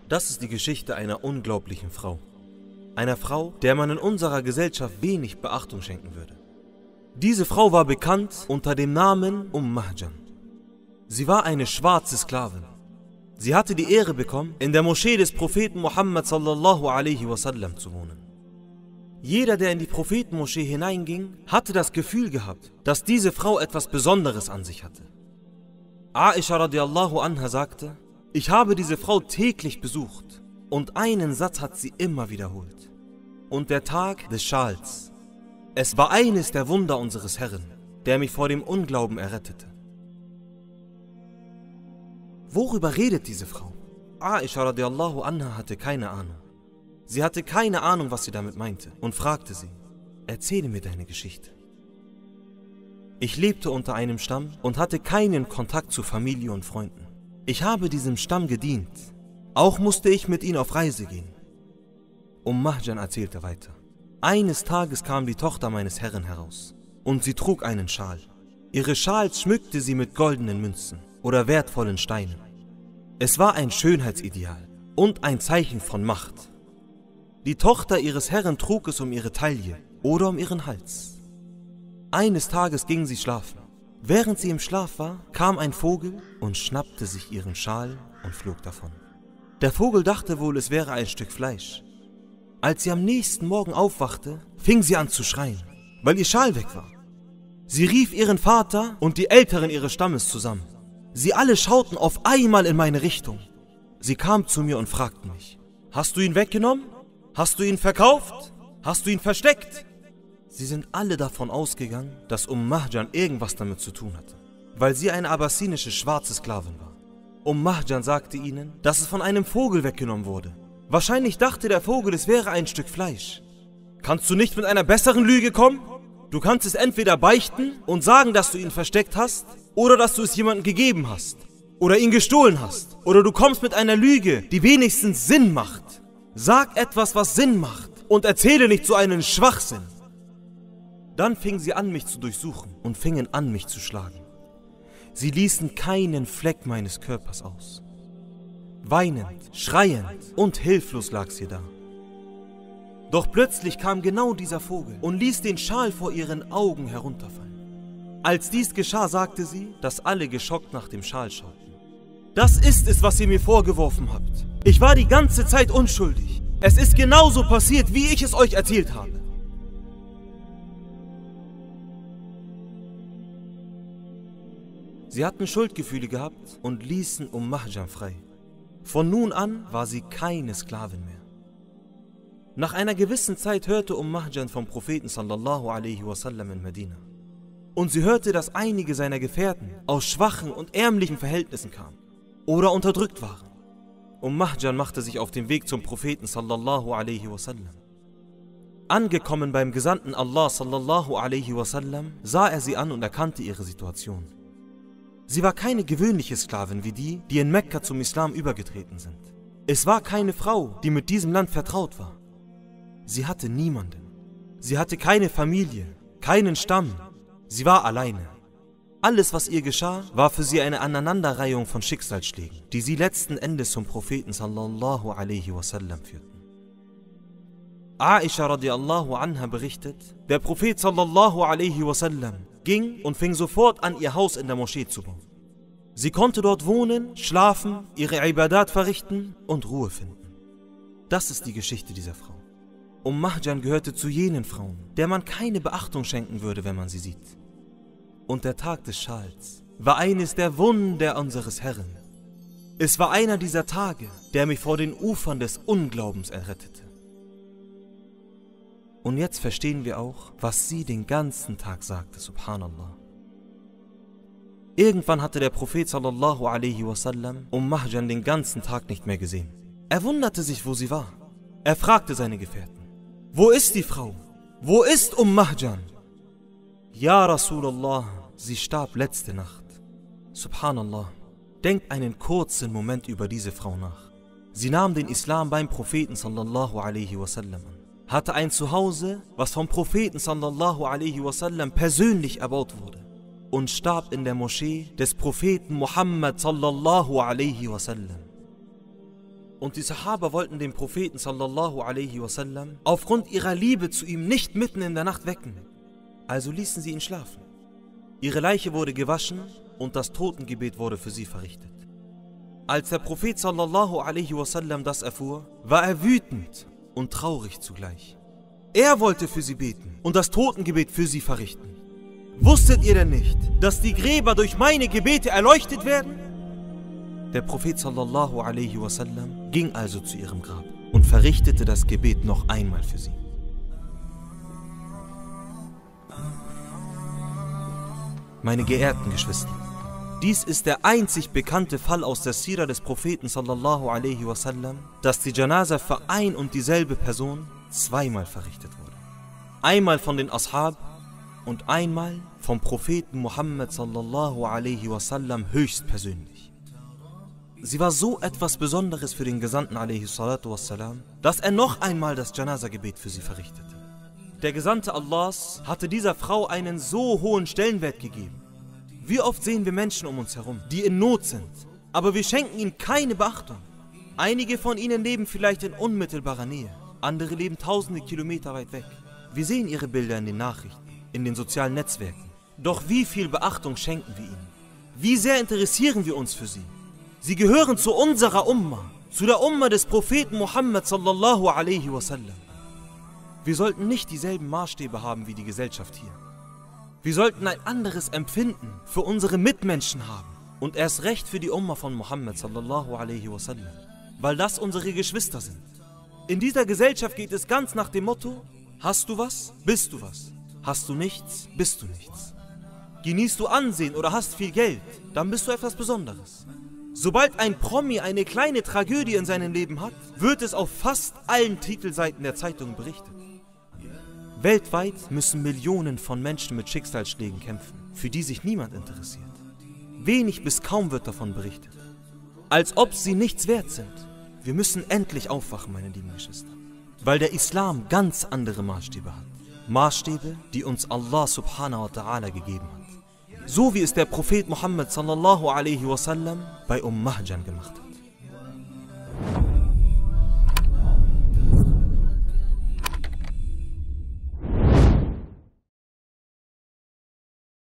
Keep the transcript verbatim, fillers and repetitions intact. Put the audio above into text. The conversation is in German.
Das ist die Geschichte einer unglaublichen Frau. Einer Frau, der man in unserer Gesellschaft wenig Beachtung schenken würde. Diese Frau war bekannt unter dem Namen Umm Mahjan. Sie war eine schwarze Sklavin. Sie hatte die Ehre bekommen, in der Moschee des Propheten Muhammad sallallahu alaihi wasallam zu wohnen. Jeder, der in die Prophetenmoschee hineinging, hatte das Gefühl gehabt, dass diese Frau etwas Besonderes an sich hatte. Aisha radiallahu anha sagte, ich habe diese Frau täglich besucht und einen Satz hat sie immer wiederholt. Und der Tag des Schals. Es war eines der Wunder unseres Herrn, der mich vor dem Unglauben errettete. Worüber redet diese Frau? Aisha radiallahu anha hatte keine Ahnung. Sie hatte keine Ahnung, was sie damit meinte und fragte sie, erzähle mir deine Geschichte. Ich lebte unter einem Stamm und hatte keinen Kontakt zu Familie und Freunden. Ich habe diesem Stamm gedient. Auch musste ich mit ihnen auf Reise gehen. Umm Mahjan erzählte weiter. Eines Tages kam die Tochter meines Herrn heraus und sie trug einen Schal. Ihre Schals schmückte sie mit goldenen Münzen oder wertvollen Steinen. Es war ein Schönheitsideal und ein Zeichen von Macht. Die Tochter ihres Herrn trug es um ihre Taille oder um ihren Hals. Eines Tages ging sie schlafen. Während sie im Schlaf war, kam ein Vogel und schnappte sich ihren Schal und flog davon. Der Vogel dachte wohl, es wäre ein Stück Fleisch. Als sie am nächsten Morgen aufwachte, fing sie an zu schreien, weil ihr Schal weg war. Sie rief ihren Vater und die Älteren ihres Stammes zusammen. Sie alle schauten auf einmal in meine Richtung. Sie kamen zu mir und fragten mich, hast du ihn weggenommen? Hast du ihn verkauft? Hast du ihn versteckt? Sie sind alle davon ausgegangen, dass Umm Mahjan irgendwas damit zu tun hatte, weil sie eine abyssinische schwarze Sklavin war. Umm Mahjan sagte ihnen, dass es von einem Vogel weggenommen wurde. Wahrscheinlich dachte der Vogel, es wäre ein Stück Fleisch. Kannst du nicht mit einer besseren Lüge kommen? Du kannst es entweder beichten und sagen, dass du ihn versteckt hast, oder dass du es jemandem gegeben hast, oder ihn gestohlen hast, oder du kommst mit einer Lüge, die wenigstens Sinn macht. Sag etwas, was Sinn macht und erzähle nicht so einen Schwachsinn. Dann fingen sie an, mich zu durchsuchen und fingen an, mich zu schlagen. Sie ließen keinen Fleck meines Körpers aus. Weinend, schreiend und hilflos lag sie da. Doch plötzlich kam genau dieser Vogel und ließ den Schal vor ihren Augen herunterfallen. Als dies geschah, sagte sie, dass alle geschockt nach dem Schal schauten. Das ist es, was ihr mir vorgeworfen habt. Ich war die ganze Zeit unschuldig. Es ist genauso passiert, wie ich es euch erzählt habe. Sie hatten Schuldgefühle gehabt und ließen Umm Mahjan frei. Von nun an war sie keine Sklavin mehr. Nach einer gewissen Zeit hörte Umm Mahjan vom Propheten sallallahu alaihi wasallam in Medina. Und sie hörte, dass einige seiner Gefährten aus schwachen und ärmlichen Verhältnissen kamen oder unterdrückt waren. Umm Mahjan machte sich auf den Weg zum Propheten sallallahu alaihi wasallam. Angekommen beim Gesandten Allah sallallahu alaihi wasallam, sah er sie an und erkannte ihre Situation. Sie war keine gewöhnliche Sklavin wie die, die in Mekka zum Islam übergetreten sind. Es war keine Frau, die mit diesem Land vertraut war. Sie hatte niemanden. Sie hatte keine Familie, keinen Stamm. Sie war alleine. Alles, was ihr geschah, war für sie eine Aneinanderreihung von Schicksalsschlägen, die sie letzten Endes zum Propheten sallallahu alaihi wasallam führten. Aisha radiallahu anha berichtet, der Prophet sallallahu alaihi wasallam ging und fing sofort an, ihr Haus in der Moschee zu bauen. Sie konnte dort wohnen, schlafen, ihre Ibadat verrichten und Ruhe finden. Das ist die Geschichte dieser Frau. Umm Mahjan gehörte zu jenen Frauen, der man keine Beachtung schenken würde, wenn man sie sieht. Und der Tag des Schals war eines der Wunder unseres Herrn. Es war einer dieser Tage, der mich vor den Ufern des Unglaubens errettete. Und jetzt verstehen wir auch, was sie den ganzen Tag sagte, subhanallah. Irgendwann hatte der Prophet sallallahu alaihi wasallam Umm Mahjan den ganzen Tag nicht mehr gesehen. Er wunderte sich, wo sie war. Er fragte seine Gefährten, wo ist die Frau? Wo ist Umm Mahjan? Ja, Rasulallah, sie starb letzte Nacht. Subhanallah, denkt einen kurzen Moment über diese Frau nach. Sie nahm den Islam beim Propheten sallallahu alaihi wasallam an, hatte ein Zuhause, was vom Propheten sallallahu alaihi wasallam persönlich erbaut wurde und starb in der Moschee des Propheten Muhammad sallallahu alaihi wasallam. Und die Sahaba wollten den Propheten sallallahu alaihi wasallam aufgrund ihrer Liebe zu ihm nicht mitten in der Nacht wecken. Also ließen sie ihn schlafen. Ihre Leiche wurde gewaschen und das Totengebet wurde für sie verrichtet. Als der Prophet sallallahu alaihi wasallam das erfuhr, war er wütend und traurig zugleich. Er wollte für sie beten und das Totengebet für sie verrichten. Wusstet ihr denn nicht, dass die Gräber durch meine Gebete erleuchtet werden? Der Prophet sallallahu alaihi wasallam ging also zu ihrem Grab und verrichtete das Gebet noch einmal für sie. Meine geehrten Geschwister, dies ist der einzig bekannte Fall aus der Sira des Propheten sallallahu alaihi wasallam, dass die Janaza für ein und dieselbe Person zweimal verrichtet wurde. Einmal von den Ashab und einmal vom Propheten Muhammad sallallahu alaihi wasallam höchstpersönlich. Sie war so etwas Besonderes für den Gesandten alaihi salatu wassalam, dass er noch einmal das Janaza-Gebet für sie verrichtete. Der Gesandte Allahs hatte dieser Frau einen so hohen Stellenwert gegeben. Wie oft sehen wir Menschen um uns herum, die in Not sind, aber wir schenken ihnen keine Beachtung. Einige von ihnen leben vielleicht in unmittelbarer Nähe, andere leben tausende Kilometer weit weg. Wir sehen ihre Bilder in den Nachrichten, in den sozialen Netzwerken. Doch wie viel Beachtung schenken wir ihnen? Wie sehr interessieren wir uns für sie? Sie gehören zu unserer Umma, zu der Umma des Propheten Muhammad sallallahu alaihi wasallam. Wir sollten nicht dieselben Maßstäbe haben wie die Gesellschaft hier. Wir sollten ein anderes Empfinden für unsere Mitmenschen haben und erst recht für die Umma von Muhammad sallallahu alaihi wasallam, weil das unsere Geschwister sind. In dieser Gesellschaft geht es ganz nach dem Motto: Hast du was, bist du was. Hast du nichts, bist du nichts. Genießt du Ansehen oder hast viel Geld, dann bist du etwas Besonderes. Sobald ein Promi eine kleine Tragödie in seinem Leben hat, wird es auf fast allen Titelseiten der Zeitung berichtet. Weltweit müssen Millionen von Menschen mit Schicksalsschlägen kämpfen, für die sich niemand interessiert. Wenig bis kaum wird davon berichtet. Als ob sie nichts wert sind. Wir müssen endlich aufwachen, meine lieben Geschwister. Weil der Islam ganz andere Maßstäbe hat. Maßstäbe, die uns Allah subhanahu wa ta'ala gegeben hat. So wie es der Prophet Muhammad sallallahu alaihi wasallam bei Umm Mahjan gemacht hat.